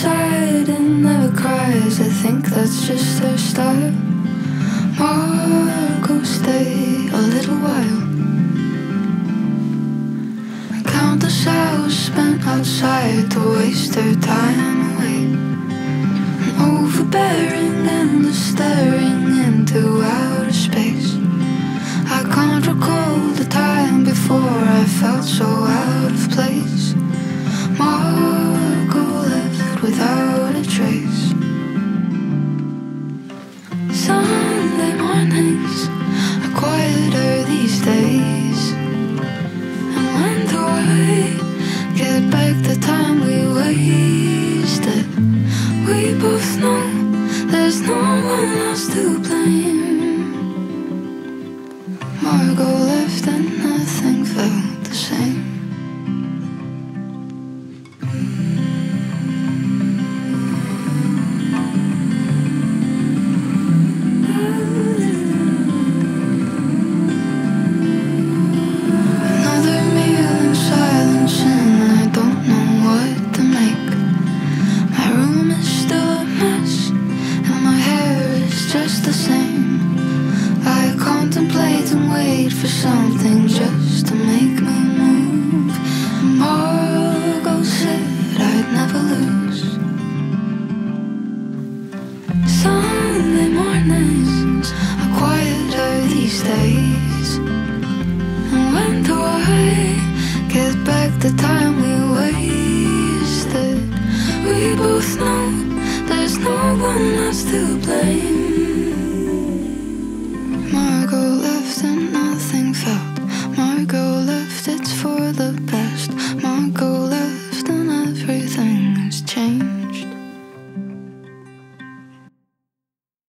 inside and never cries. I think that's just her style. Margaux, stay a little while. Countless hours spent outside to waste her time away. And overbearing and staring into outer space. I can't recall the time before I felt so out of place. Margaux left without a trace. Sunday mornings are quieter these days. And when do I get back the time we wasted? We both know there's no one else to blame. Margaux left and nothing felt the same. Another meal in silence and I don't know what to make. My room is still a mess and my hair is just the same. I contemplate and wait for something just to make me move. Margaux said I'd never lose. Sunday mornings are quieter these days. And when do I get back the time we wasted? We both know there's no one else to